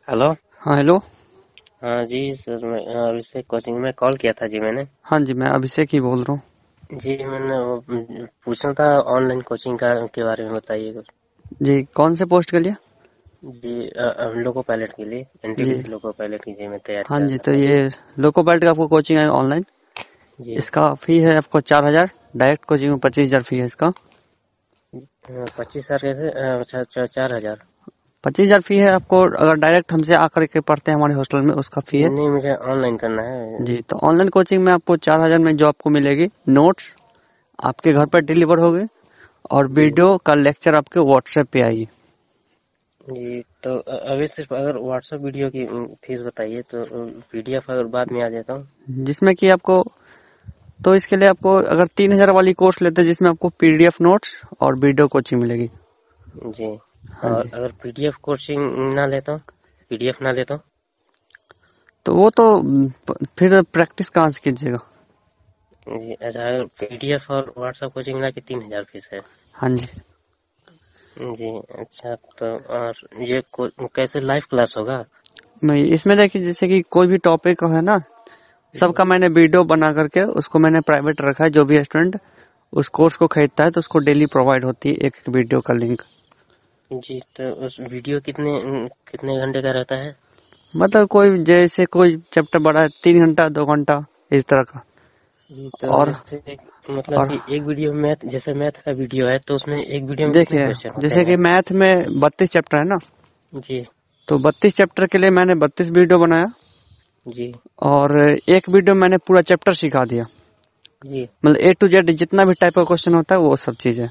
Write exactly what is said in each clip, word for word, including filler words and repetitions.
Hello. हाँ hello. हाँ जी sir, मैं अ, अभिषेक कोचिंग में कॉल किया था जी मैंने। हाँ जी, मैं अभिषेक ही बोल रहा हूँ। जी मैंने वो, म, पूछना था ऑनलाइन कोचिंग का के बारे में बताइए कुछ। जी, कौन से पोस्ट के लिए? जी अ, अ, लोको पायलट के लिए, जी। एनटीपीसी लोको पायलट की जी मैं तैयारी हाँ कर जी, रहा तो था। ये लोको पाइलट का आपको कोचिंग है ऑनलाइन। जी इसका फी है आपको चार हजार। डायरेक्ट कोचिंग में पच्चीस हजार फी है इसका। पच्चीस हजार कैसे? अ, अच्छा अच्छा, चार हजार। पच्चीस हजार फी है आपको अगर डायरेक्ट हमसे आकर के पढ़ते हैं हमारे हॉस्टल में, उसका फी जी है। नहीं, मुझे ऑनलाइन करना है। जी, तो ऑनलाइन कोचिंग में आपको चार हजार में जो आपको मिलेगी, नोट्स आपके घर पर डिलीवर होगी और जी वीडियो का लेक्चर आपके व्हाट्सएप पे आएगी। जी, तो अ, अभी सिर्फ अगर व्हाट्सएप वीडियो की अम, फीस बताइए तो पीडीएफ अगर बाद में आ जाता हूँ। जिसमें कि आपको, तो इसके लिए आपको अगर तीन हजार वाली कोर्स लेते हैं जिसमें आपको पीडीएफ नोट्स और वीडियो कोचिंग मिलेगी। जी, हाँ और जी, अगर पीडीएफ कोचिंग ना लेता हूँ, पीडीएफ ना लेता हूँ। तो वो तो म, प- फिर प्रैक्टिस कहाँ से कीजिएगा? जी अच्छा, पीडीएफ और व्हाट्सएप कोचिंग मिला के तीन हजार फीस है। हाँ जी। जी अच्छा, तो और ये को- कैसे लाइव क्लास होगा? मैं इसमें देखिए, जैसे कि कोई भी टॉपिक है ना, जी सबका मैंने वीडियो बना करके उसको मैंने प्राइवेट रखा है। जो भी स्टूडेंट उस कोर्स को खरीदता है तो उसको डेली प्रोवाइड होती है एक वीडियो का लिंक। जी, तो उस वीडियो कितने कितने घंटे का रहता है? मतलब कोई जैसे कोई चैप्टर बड़ा है, तीन घंटा, दो घंटा, इस तरह का। जी, तो और जैसे एक, मतलब और कि एक वीडियो मैथ, जैसे मैथ का वीडियो है तो उसमें एक वीडियो में कितने देखिए, क्वेश्चन होते जैसे कि हैं? मैथ में बत्तीस चैप्टर है ना, जी तो बत्तीस चैप्टर के लिए मैंने बत्तीस वीडियो बनाया जी और एक वीडियो मैंने पूरा चैप्टर सिखा दिया। जी मतलब ए टू जेड जितना भी टाइप का क्वेश्चन होता है वो सब चीजें।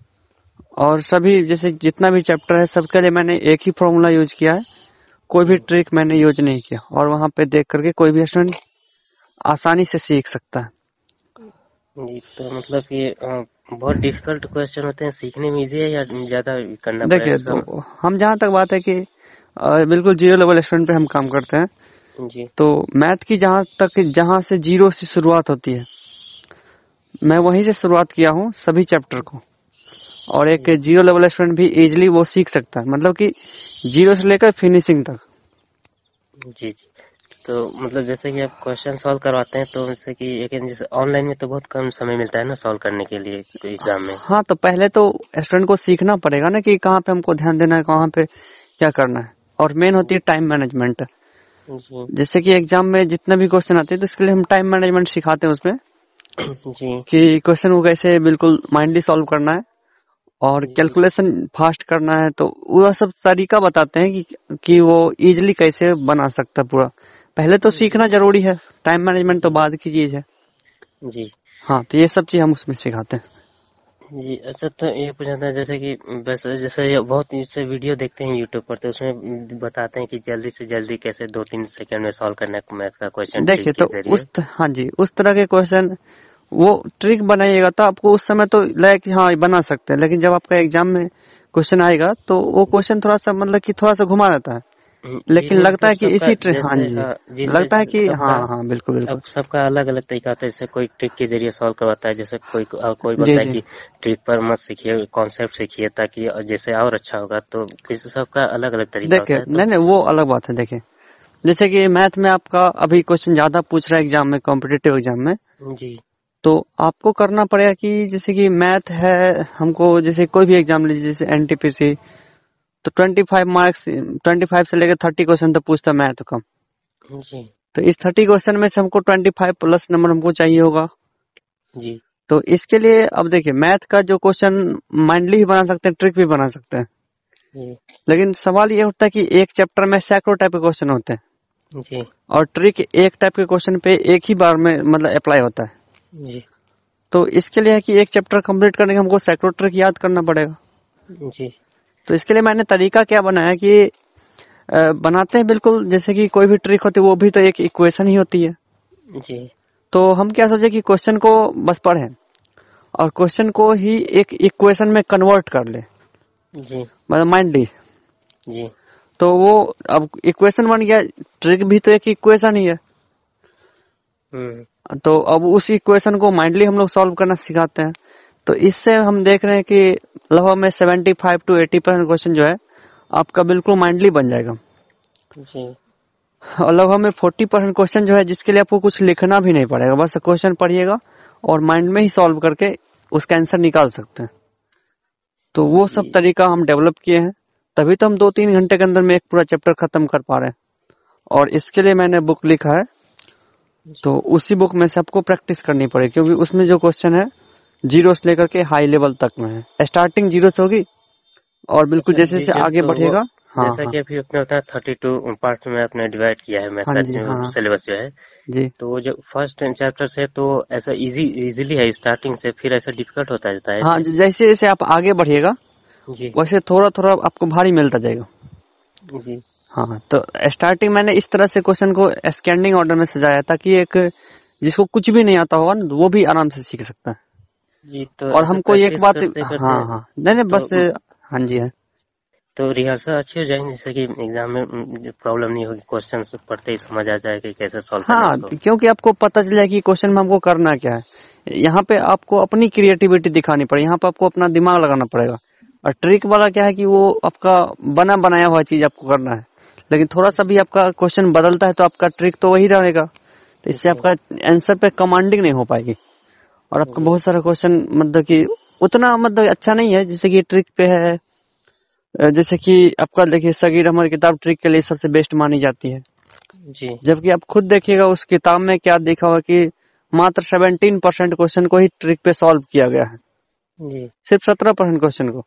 और सभी जैसे जितना भी चैप्टर है सबके लिए मैंने एक ही फॉर्मूला यूज किया है। कोई भी ट्रिक मैंने यूज नहीं किया और वहां पे देख करके कोई भी स्टूडेंट आसानी से सीख सकता है। जी, तो मतलब कि अ, बहुत डिफिकल्ट क्वेश्चन होते हैं, सीखने में इजी है या ज्यादा करना पड़ेगा देखिए, सम? तो हम जहाँ तक बात है कि अ, बिल्कुल जीरो लेवल स्टूडेंट पे हम काम करते हैं। जी तो मैथ की जहाँ तक, जहाँ से जीरो से शुरुआत होती है, मैं वहीं से शुरुआत किया हूँ सभी चैप्टर को। और एक जी जीरो लेवल स्टूडेंट भी इजीली वो सीख सकता है, मतलब कि जीरो से लेकर फिनिशिंग तक। जी जी, तो मतलब जैसे कि आप क्वेश्चन सॉल्व करवाते हैं तो जैसे कि एक जैसे ऑनलाइन में तो बहुत कम समय मिलता है ना सॉल्व करने के लिए एग्जाम में। हाँ, तो पहले तो स्टूडेंट को सीखना पड़ेगा ना कि कहाँ पे हमको ध्यान देना है, कहाँ पे क्या करना है। और मेन होती है टाइम मैनेजमेंट। जी जैसे कि एग्जाम में जितने भी क्वेश्चन आते हैं तो इसके लिए हम टाइम मैनेजमेंट सिखाते हैं उसमें, जी कि क्वेश्चन को कैसे बिल्कुल माइंडली सॉल्व करना है और जी कैलकुलेशन फास्ट करना है। तो वह सब तरीका बताते हैं कि कि वो इजीली कैसे बना सकता है पूरा। पहले तो जी सीखना जरूरी है, टाइम मैनेजमेंट तो जी बाद की चीज है। जी हाँ, तो ये सब चीज हम उसमें सिखाते हैं। जी, अच्छा, तो ये पूछना था जैसे कि बस जैसे ये बहुत से वीडियो देखते हैं यूट्यूब पर, तो उसमें बताते हैं कि जल्दी से जल्दी कैसे दो तीन सेकंड में सॉल्व करना है मैथ का क्वेश्चन ट्रिक देखिए, के तो जरिए। उस हाँ जी, उस तरह के क्वेश्चन वो ट्रिक बनाइएगा तो आपको उस समय तो लगे कि हाँ ये बना सकते हैं, लेकिन जब आपका एग्जाम में क्वेश्चन आएगा तो वो क्वेश्चन थोड़ा सा, मतलब कि थोड़ा सा घुमा देता है। जी लेकिन नहीं, लगता मतलब है कि सबका इसी ट्रिक, हाँ जैसे, जी, हाँ जी, लगता है जैसे कि सबका, हाँ हाँ बिल्कुल अब बिल्कुल। सबका अलग अलग तरीका होता है। जैसे कोई ट्रिक के जरिए सॉल्व करवाता है, जैसे कोई अ, कोई जी बोलता है जी। कि ट्रिक पर मत सीखिए, कॉन्सेप्ट सीखिए ताकि जैसे और अच्छा होगा। तो इस सबका अलग अलग तरीका देखिए, होता है तो। नहीं नहीं, वो अलग बात है। देखिए, जैसे कि मैथ में आपका अभी क्वेश्चन ज्यादा पूछ रहा है एग्जाम में, कॉम्पिटेटिव एग्जाम में, जी तो आपको करना पड़ेगा कि जैसे कि मैथ है, हमको जैसे कोई भी एग्जाम लीजिए जैसे एनटीपीसी, तो twenty five marks, twenty five से लेकर थर्टी क्वेश्चन तो पूछता है मैथ का। जी तो इस थर्टी क्वेश्चन में से हमको ट्वेंटी फाइव प्लस नंबर हमको चाहिए होगा। जी तो इसके लिए अब देखिए, मैथ का जो क्वेश्चन माइंडली भी बना सकते हैं, ट्रिक भी बना सकते हैं। जी लेकिन सवाल ये उठता है कि एक चैप्टर में सैकड़ों टाइप के क्वेश्चन होते हैं जी और ट्रिक एक टाइप के क्वेश्चन पे एक ही बार में मतलब अप्लाई होता है। जी तो इसके लिए है कि एक चैप्टर कंप्लीट करने के हमको सैकड़ों ट्रिक याद करना पड़ेगा। जी तो इसके लिए मैंने तरीका क्या बनाया कि अ, बनाते हैं बिल्कुल जैसे कि कोई भी ट्रिक होती है वो भी तो एक इक्वेशन ही होती है। जी तो हम क्या सोचे कि क्वेश्चन को बस पढ़ें और क्वेश्चन को ही एक इक्वेशन में कन्वर्ट कर ले, जी मतलब माइंडली। जी तो वो अब इक्वेशन बन गया, ट्रिक भी तो एक इक्वेशन ही है। हम्म तो अब उस इक्वेशन को माइंडली हम लोग सॉल्व करना सिखाते हैं। तो इससे हम देख रहे हैं कि लगभग में seventy five to eighty percent question जो है आपका बिल्कुल माइंडली बन जाएगा। जी और लगभग में फोर्टी परसेंट क्वेश्चन जो है जिसके लिए आपको कुछ लिखना भी नहीं पड़ेगा, बस क्वेश्चन पढ़िएगा और माइंड में ही सॉल्व करके उसका आंसर निकाल सकते हैं। तो वो सब जी तरीका हम डेवलप किए हैं, तभी तो हम दो तीन घंटे के अंदर में एक पूरा चैप्टर खत्म कर पा रहे हैं। और इसके लिए मैंने बुक लिखा है, तो उसी बुक में से आपको प्रैक्टिस करनी पड़ेगी, क्योंकि उसमें जो क्वेश्चन है जीरो से लेकर के हाई लेवल तक में है। स्टार्टिंग जीरो से होगी और बिल्कुल अच्छा जैसे जैसे जी। आगे तो वो बढ़िएगा। हाँ जैसा हाँ कि अभी अपने बताया थर्टी टू पार्ट में आपने डिवाइड किया है मैथ हाँ का जी हाँ सिलेबस जो है। जी तो वो जो फर्स्ट चैप्टर से तो ऐसा इजी इजीली है स्टार्टिंग से, फिर ऐसा डिफिकल्ट होता जाता है हाँ। ऐसे? जैसे जैसे आप आगे बढ़िएगा जी वैसे थोड़ा थोड़ा आपको भारी मिलता जाएगा। जी हाँ, तो स्टार्टिंग मैंने इस तरह से क्वेश्चन को स्कैंडिंग ऑर्डर में सजाया ताकि एक जिसको कुछ भी नहीं आता होगा ना वो भी आराम से सीख सकता है। जी। तो और ऐसे हमको एक प्रैक्टिस बात, करते हाँ करते हाँ नहीं नहीं तो बस, हाँ जी है। तो रिहर्सल अच्छी हो जाएगी, जैसे कि एग्जाम में प्रॉब्लम नहीं होगी, क्वेश्चन पढ़ते ही समझ आ जाए कि कैसे सॉल्व करना है हाँ, उसको। क्योंकि आपको पता चल जाए कि क्वेश्चन में हमको करना क्या है। यहाँ पे आपको अपनी क्रिएटिविटी दिखानी पड़ेगी, यहाँ पे आपको अपना दिमाग लगाना पड़ेगा। और ट्रिक वाला क्या है कि वो आपका बना बनाया हुआ चीज आपको करना है, लेकिन थोड़ा सा भी आपका क्वेश्चन बदलता है तो आपका ट्रिक तो वही रहेगा, तो इससे जी आपका आंसर पे कमांडिंग नहीं हो पाएगी। और आपका जी बहुत सारा क्वेश्चन मतलब कि उतना मतलब अच्छा नहीं है जैसे कि ट्रिक पे है। अ, जैसे कि आपका देखिए सगीर अहमद किताब ट्रिक के लिए सबसे बेस्ट मानी जाती है, जी जबकि आप खुद देखिएगा उस किताब में क्या देखा हुआ कि मात्र सेवनटीन परसेंट क्वेश्चन को ही ट्रिक पे सॉल्व किया गया है, जी सिर्फ सत्रह परसेंट क्वेश्चन को।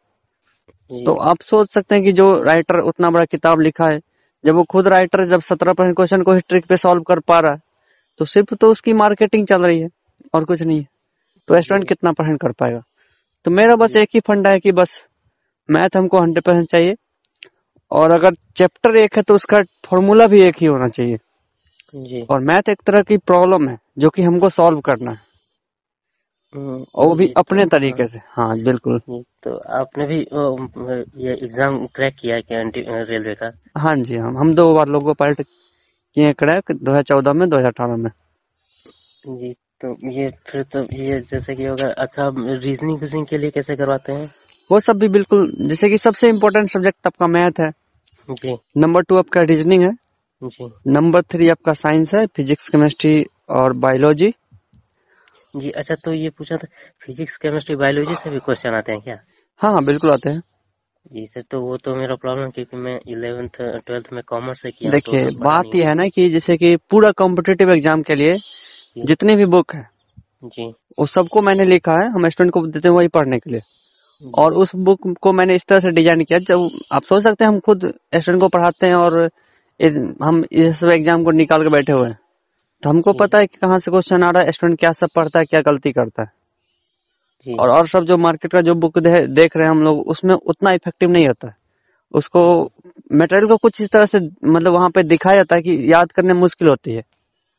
तो जी आप सोच सकते हैं कि जो राइटर उतना बड़ा किताब लिखा है, जब वो खुद राइटर जब सत्रह परसेंट क्वेश्चन को ही ट्रिक पे सॉल्व कर पा रहा है, तो सिर्फ तो उसकी मार्केटिंग चल रही है और कुछ नहीं है। तो स्टूडेंट जी कितना परसेंट कर पाएगा? तो मेरा बस जी एक ही फंडा है कि बस मैथ हमको हंड्रेड परसेंट चाहिए, और अगर चैप्टर एक है तो उसका फॉर्मूला भी एक ही होना चाहिए। जी और मैथ एक तरह की प्रॉब्लम है जो कि हमको सॉल्व करना है, हम्म, और वो भी जी। तो अपने हाँ तरीके से। हाँ बिल्कुल। जी, तो आपने भी अ, ये एग्जाम क्रैक किया है क्या रेलवे का? हाँ जी, हम हम दो बार लोगों पायलट किए क्रैक, दो हजार चौदह में, दो हजार अठारह में। जी। तो ये फिर तो ये जैसे कि होगा। अच्छा, रीजनिंग फिजिंग के लिए कैसे करवाते हैं? वो सब भी बिल्कुल, जैसे कि सबसे इम्पोर्टेंट सब्जेक्ट आपका मैथ है, जी नंबर टू आपका रीजनिंग है, जी नंबर थ्री आपका साइंस है, फिजिक्स केमिस्ट्री और बायोलॉजी। जी। अच्छा, तो ये पूछा था, फिजिक्स केमिस्ट्री बायोलॉजी से भी क्वेश्चन आते हैं क्या? हाँ हाँ बिल्कुल आते हैं। जी सर, तो वो तो मेरा प्रॉब्लम, क्योंकि मैं इलेवेंथ ट्वेल्थ में कॉमर्स से किया हूँ, तो देखिए उतना पढ़ा नहीं बात यह है। है ना कि जैसे कि पूरा कॉम्पिटिटिव एग्जाम के लिए जी जितनी भी बुक है जी वो सबको मैंने लिखा है, हम स्टूडेंट को देते हैं वही पढ़ने के लिए। जी और उस बुक को मैंने इस तरह से डिजाइन किया, जब आप सोच सकते हैं हम खुद स्टूडेंट को पढ़ाते हैं और इस, हम इस सब एग्जाम को निकाल के बैठे हुए हैं, तो हमको जी पता है कि कहाँ से क्वेश्चन आ रहा है, स्टूडेंट क्या सब पढ़ता है, क्या गलती करता है। जी और और सब जो मार्केट का जो बुक दे, देख रहे हैं हम लोग, उसमें उतना इफेक्टिव नहीं होता है। उसको जी मटेरियल को कुछ इस तरह से मतलब वहां पे दिखाया जाता है कि याद करने में मुश्किल होती है,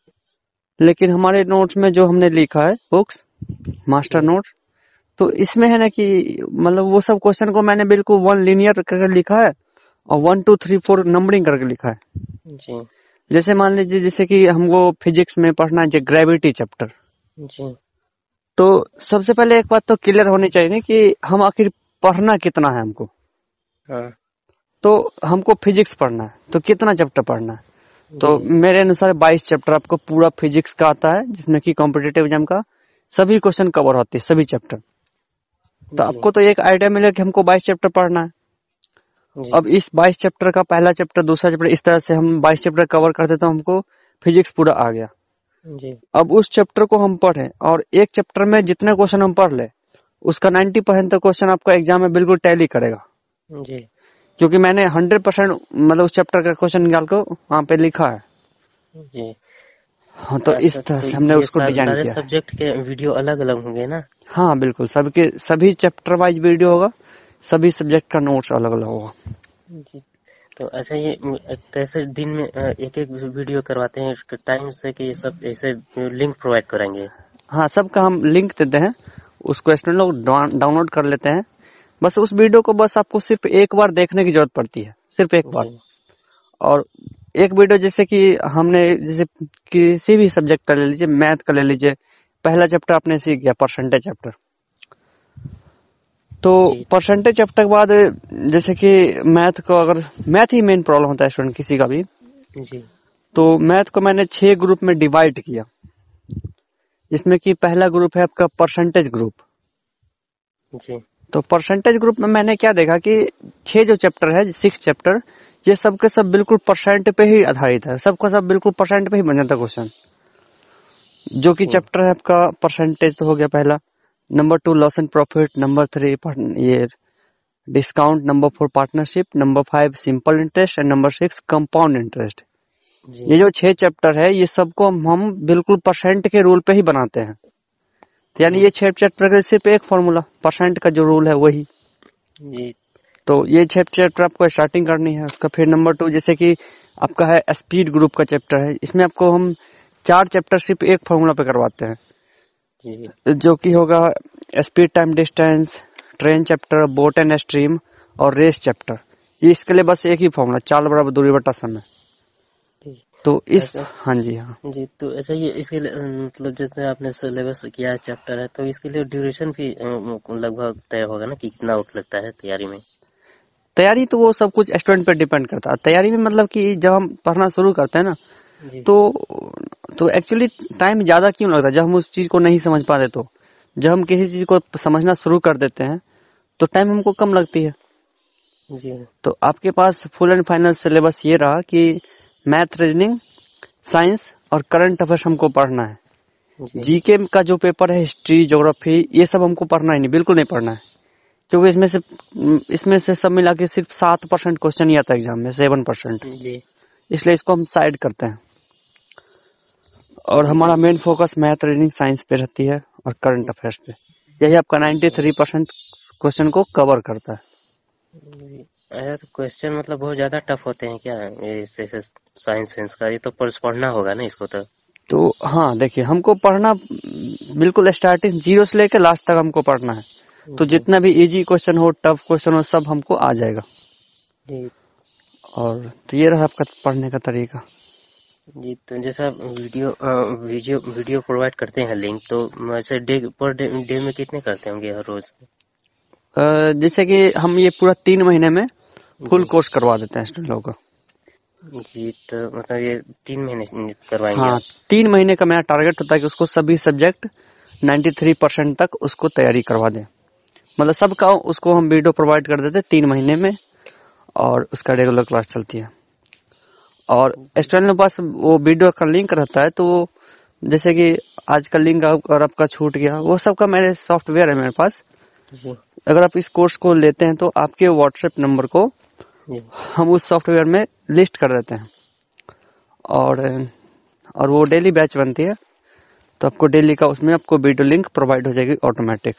लेकिन हमारे नोट्स में जो हमने लिखा है बुक्स, मास्टर जी नोट्स, तो इसमें है ना कि मतलब वो सब क्वेश्चन को मैंने बिल्कुल वन लीनियर करके लिखा है और one two three four numbering करके लिखा है। जी जैसे मान लीजिए जैसे कि हमको फिजिक्स में पढ़ना है ग्रेविटी चैप्टर, जी तो सबसे पहले एक बात तो क्लियर होनी चाहिए ना कि हम आखिर पढ़ना कितना है हमको। हाँ तो हमको फिजिक्स पढ़ना है तो कितना चैप्टर पढ़ना है? तो जी मेरे अनुसार बाईस चैप्टर आपको पूरा फिजिक्स का आता है, जिसमें कि कॉम्पिटिटिव एग्जाम का सभी क्वेश्चन कवर होते हैं, सभी चैप्टर। तो जी आपको तो एक आइडिया मिलेगा कि हमको बाईस चैप्टर पढ़ना है। जी अब इस बाईस चैप्टर का पहला चैप्टर, दूसरा चैप्टर, इस तरह से हम बाईस चैप्टर कवर करते तो हमको फिजिक्स पूरा आ गया। जी अब उस चैप्टर को हम पढ़े और एक चैप्टर में जितने क्वेश्चन हम पढ़ ले उसका नाइन्टी परसेंट तक क्वेश्चन आपका एग्जाम में बिल्कुल टैली करेगा, जी क्योंकि मैंने हंड्रेड परसेंट मतलब उस चैप्टर का क्वेश्चन निकाल को वहां पे लिखा है। जी। हाँ, तो अच्छा, इस तरह तो से हमने ये उसको सा, डिजाइन सारे किया है। सब्जेक्ट के वीडियो अलग अलग होंगे ना? हाँ बिल्कुल, सबके सभी चैप्टर वाइज वीडियो होगा, सभी सब्जेक्ट का नोट्स अलग अलग होगा। जी। तो अच्छा, ये म, कैसे दिन में एक एक वीडियो करवाते हैं टाइम से, कि ये सब ऐसे लिंक प्रोवाइड कराएंगे? हाँ, सबका हम लिंक देते हैं, उसको स्टूडेंट लोग डाउनलोड कर लेते हैं। बस उस वीडियो को बस आपको सिर्फ एक बार देखने की जरूरत पड़ती है, सिर्फ एक बार। जी और एक वीडियो जैसे कि हमने जैसे किसी भी सब्जेक्ट का ले लीजिए, मैथ का ले लीजिए, पहला चैप्टर आपने सीख गया परसेंटेज चैप्टर, तो जी परसेंटेज चैप्टर के बाद जैसे कि मैथ को, अगर मैथ ही मेन प्रॉब्लम होता है स्टूडेंट किसी का भी, जी तो मैथ को मैंने छह ग्रुप में डिवाइड किया, जिसमें कि पहला ग्रुप है आपका परसेंटेज ग्रुप। जी तो परसेंटेज ग्रुप में मैंने क्या देखा कि छह जो चैप्टर है, सिक्स चैप्टर, ये सब के सब बिल्कुल परसेंट पे ही आधारित है, सबका सब बिल्कुल परसेंट पे ही बन जाता क्वेश्चन। जो कि जी चैप्टर है आपका परसेंटेज तो हो गया पहला, number two loss and profit, number three ये discount, number four partnership, number five simple interest and number six compound interest. जी ये जो छह चैप्टर है ये सबको हम बिल्कुल परसेंट के रूल पे ही बनाते हैं। तो यानी जी ये छह चैप्टर का सिर्फ एक फॉर्मूला, परसेंट का जो रूल है वही। जी तो ये छह चैप्टर आपको स्टार्टिंग करनी है। उसका फिर नंबर टू जैसे कि आपका है स्पीड ग्रुप का चैप्टर है, इसमें आपको हम चार चैप्टर सिर्फ एक फॉर्मूला पे करवाते हैं, जी जो कि होगा speed time distance, train chapter, boat and stream और रेस चैप्टर। ये इसके लिए बस एक ही फॉर्मूला, चाल बराबर दूरी बटा समय। जी तो इस ऐसा हाँ जी हाँ जी तो ऐसा ये इसके लिए अ, मतलब जैसे आपने सिलेबस किया है चैप्टर है, तो इसके लिए ड्यूरेशन भी अ, लगभग तय होगा ना कि कितना वक्त लगता है तैयारी में। तैयारी तो वो सब कुछ स्टूडेंट पे डिपेंड करता है। तैयारी में मतलब कि जब हम पढ़ना शुरू करते हैं ना, जी तो तो एक्चुअली टाइम ज्यादा क्यों लगता है जब हम उस चीज को नहीं समझ पाते। तो जब हम किसी चीज को समझना शुरू कर देते हैं तो टाइम हमको कम लगती है। जी तो आपके पास फुल एंड फाइनल सिलेबस ये रहा कि मैथ, रीजनिंग, साइंस और करंट अफेयर्स हमको पढ़ना है। जी जीके का जो पेपर है, हिस्ट्री, ज्योग्राफी, ये सब हमको पढ़ना ही नहीं, बिल्कुल नहीं पढ़ना है। क्योंकि इसमें से इसमें से सब मिला के सिर्फ सात परसेंट क्वेश्चन ही आता है एग्जाम में, सेवन परसेंट। जी इसलिए इसको हम साइड करते हैं और जी हमारा main focus math, reasoning, science पे रहती है और करंट अफेयर्स पे। यही आपका नाइन्टी थ्री परसेंट क्वेश्चन को कवर करता है। जी। यार क्वेश्चन मतलब बहुत ज्यादा टफ होते हैं क्या ये जैसे साइंस साइंस का, ये तो पर्स पढ़ना होगा ना इसको तो। तो हाँ देखिए, हमको पढ़ना बिल्कुल स्टार्टिंग जीरो से लेकर लास्ट तक हमको पढ़ना है। तो जी जितना भी इजी क्वेश्चन हो, टफ क्वेश्चन हो, सब हमको आ जाएगा। जी और तो ये रहा आपका पढ़ने का तरीका। जी तो जैसा वीडियो अ, वीडियो वीडियो प्रोवाइड करते हैं लिंक, तो वैसे डे पर डे, डे में कितने करते होंगे हर रोज। अ, जैसे कि हम ये पूरा तीन महीने में फुल जी कोर्स करवा देते हैं स्टूडेंट लोगों को। जी तो मतलब ये तीन महीने करवाएंगे हाँ, आप। तीन महीने का मेरा टारगेट होता है कि उसको सभी सब्जेक्ट नाइन्टी थ्री परसेंट तक उसको तैयारी करवा दें। मतलब सबका उसको हम वीडियो प्रोवाइड कर देते हैं तीन महीने में, और उसका रेगुलर क्लास चलती है। और स्टूडेंट के पास वो वीडियो का लिंक रहता है, तो जैसे कि आज का लिंक अगर आपका छूट गया, वो सब का मेरे सॉफ्टवेयर है मेरे पास। जी अगर आप इस कोर्स को लेते हैं तो आपके व्हाट्सएप नंबर को जी हम उस सॉफ्टवेयर में लिस्ट कर देते हैं, और और वो डेली बैच बनती है। तो आपको डेली का उसमें आपको वीडियो लिंक प्रोवाइड हो जाएगी ऑटोमेटिक।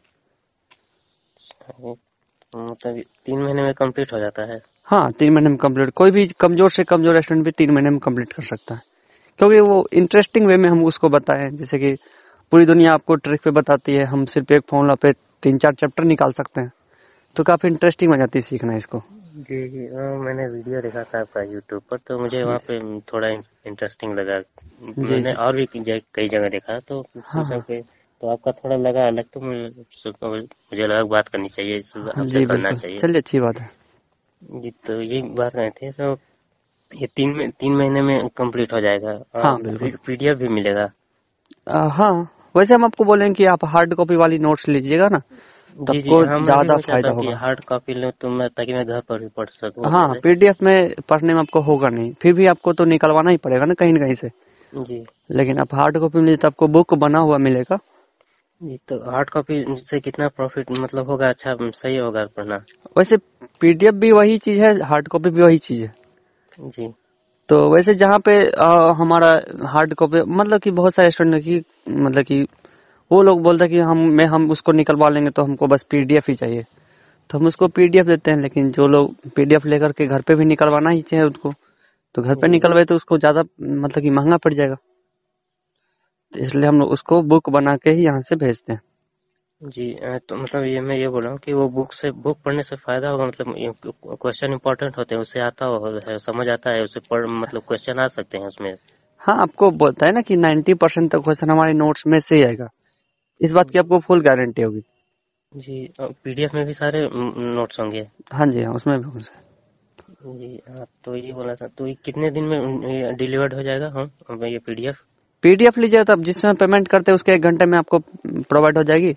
मतलब तीन महीने में कंप्लीट हो जाता है। हाँ, तीन महीने में कंप्लीट, कोई भी कमजोर से कमजोर स्टूडेंट भी तीन महीने में कंप्लीट कर सकता है। क्योंकि वो इंटरेस्टिंग वे में हम उसको बताएं, जैसे कि पूरी दुनिया आपको ट्रिक पे बताती है, हम सिर्फ एक फॉर्मूला पे तीन चार चैप्टर निकाल सकते हैं। तो काफी इंटरेस्टिंग हो जाती है सीखना इसको। जी जी हाँ, मैंने वीडियो देखा था आपका यूट्यूब पर, तो मुझे वहाँ पे थोड़ा इंटरेस्टिंग लगा। जी मैंने जी। और भी कई कई जगह देखा, तो हाँ सोचा हाँ कि तो आपका थोड़ा लगा अलग, तो मुझे सोचा- मुझे लगा बात करनी चाहिए, इस हाँ आपसे जी करना बिल्कुल, चाहिए। चलिए अच्छी बात है। जी तो ये बात रहे थे, तो ये तीन में तीन महीने में कंप्लीट हो जाएगा हाँ और बिल्कुल। पीडीएफ भी मिलेगा। आ, हाँ, वैसे हम आपको बोलेंगे कि आप हार्ड कॉपी वाली नोट्स लीजिएगा ना, तो जी जी आपको हाँ, मैं भी ज्यादा वो चाहता फायदा हूँ कि होगा। हार्ड कॉपी लूँ तो मैं, ताकि मैं घर पर भी पढ़ सकूँ अच्छे हाँ, से। पीडीएफ में पढ़ने में आपको होगा नहीं, फिर भी आपको तो निकलवाना ही पड़ेगा ना कहीं न कहीं से। जी लेकिन आप हार्ड कॉपी में लीजिए तो आपको बुक बना हुआ मिलेगा। जी तो हार्ड कॉपी से कितना प्रॉफिट मतलब होगा, अच्छा सही होगा पढ़ना। वैसे पीडीएफ भी वही चीज है, हार्ड कॉपी भी वही चीज है। जी तो वैसे जहाँ पे आ, हमारा हार्ड कॉपी मतलब कि बहुत सारे स्टूडेंट की मतलब कि वो लोग बोलते हैं कि हम मैं हम उसको निकलवा लेंगे तो हमको बस पीडीएफ ही चाहिए, तो हम उसको पीडीएफ देते हैं। लेकिन जो लोग पीडीएफ लेकर के घर पे भी निकलवाना ही चाहिए उनको, तो घर पे जी निकलवाए तो उसको ज्यादा मतलब कि महंगा पड़ जाएगा। तो इसलिए हम लोग उसको बुक बना के ही यहाँ से भेजते हैं। जी अ, तो मतलब ये मैं ये बोल रहा हूँ कि वो बुक से बुक पढ़ने से फायदा होगा, मतलब क्वेश्चन इंपॉर्टेंट होते हैं, उससे आता हो है, समझ आता है, उससे पढ़ मतलब क्वेश्चन आ सकते हैं उसमें। हाँ, आपको बोलता है ना कि नाइन्टी परसेंट तक क्वेश्चन हमारे नोट्स में से ही आएगा, इस बात की आपको फुल गारंटी होगी। जी पीडीएफ में भी सारे नोट्स होंगे? हाँ जी हाँ, उसमें भी होंगे सर। जी हाँ, तो ये बोला था, तो ये कितने दिन में डिलीवर्ड हो जाएगा हम ये पीडीएफ? पीडीएफ लीजिए तो आप जिसमें पेमेंट करते हैं उसके एक घंटे में आपको प्रोवाइड हो जाएगी।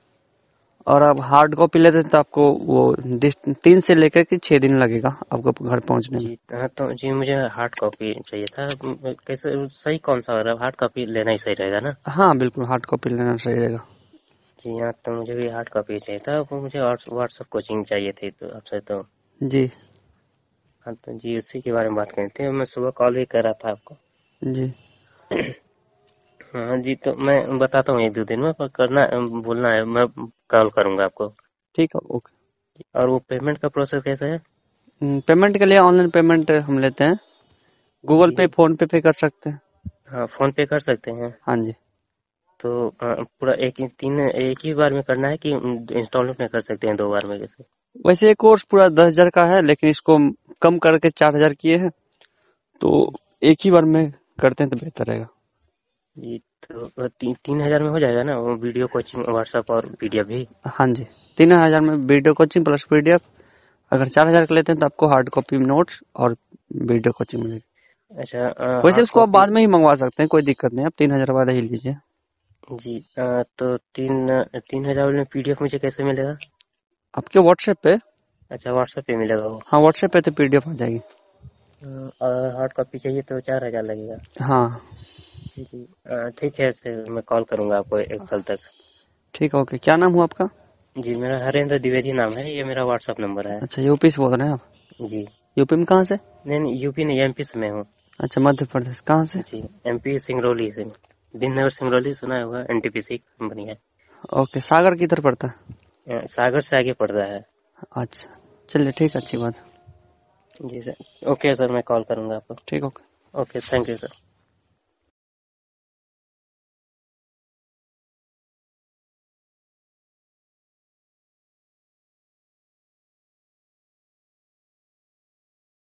और आप हार्ड कॉपी लेते हैं तो आपको वो डिस- तीन से लेकर के छह दिन लगेगा आपको घर पहुंचने में। जी हाँ, तो जी मुझे हार्ड कॉपी चाहिए था। म, कैसे सही कौन सा हो रहा है? हार्ड कॉपी लेना ही सही रहेगा ना? हाँ बिल्कुल, हार्ड कॉपी लेना सही रहेगा। जी हाँ, तो मुझे भी हार्ड कॉपी चाहिए था। वो मुझे व्हाट्सएप कोचिंग चाहिए थी तो आपसे, तो जी हाँ, तो जी उसी के बारे में बात करनी थी। मैं सुबह कॉल भी कर रहा था आपको। जी हाँ जी, तो मैं बताता हूँ एक दो दिन में, पर करना बोलना है, मैं कॉल करूँगा आपको। ठीक है, ओके। और वो पेमेंट का प्रोसेस कैसे है? हम्म, पेमेंट के लिए ऑनलाइन पेमेंट हम लेते हैं। गूगल पे, जी फोन पे पे कर सकते हैं। हाँ, फोन पे कर सकते हैं। हाँ जी। तो अ, पूरा एक ही तीन एक ही बार में करना है कि इंस्टॉलमेंट में कर सकते हैं दो बार में, कैसे? वैसे ये कोर्स पूरा दस हजार का है, लेकिन इसको कम करके चार हजार किए हैं, तो एक ही बार में करते हैं तो बेहतर रहेगा। जी तो अ, ती, तीन हजार में हो जाएगा ना वो वीडियो कोचिंग, व्हाट्सएप और पीडीएफ भी? हाँ जी, तीन हजार में वीडियो कोचिंग प्लस पीडीएफ। अगर चार हजार का लेते हैं तो आपको हार्ड कॉपी नोट्स और वीडियो कोचिंग मिलेगी। अच्छा, वैसे हार्ड उसको आप कॉपी। बाद में ही मंगवा सकते हैं, कोई दिक्कत नहीं, आप तीन हजार वाला ही लीजिए। जी अ, तो तीन तीन हजार में पीडीएफ मुझे कैसे मिलेगा? आपके व्हाट्सएप पे। अच्छा, व्हाट्सएप पे मिलेगा वो? हाँ, व्हाट्सएप पे तो पीडीएफ आ जाएगी। अ, और हार्ड कॉपी चाहिए तो चार हजार लगेगा? हाँ जी अ, ठीक है, फिर मैं कॉल करूंगा आपको एक कल तक। ठीक है, ओके। क्या नाम हुआ आपका? जी मेरा हरेंद्र द्विवेदी नाम है, ये मेरा व्हाट्सएप नंबर है। अच्छा, यूपी से बोल रहे हैं आप? जी यूपी में कहाँ से? नहीं नहीं, यूपी नहीं, एमपी से मैं हूँ। अच्छा, मध्य प्रदेश कहाँ से? जी एमपी सिंगरौली से। बिननगर सिंगरौली सुना होगा, एनटीपीसी कंपनी है। ओके, सागर किधर पड़ता है? अ, सागर से आगे पड़ रहा है। अच्छा, चलिए ठीक है, अच्छी बात। जी सर, ओके सर, मैं कॉल करूंगा आपको। ठीक, okay. Okay, thank you sir.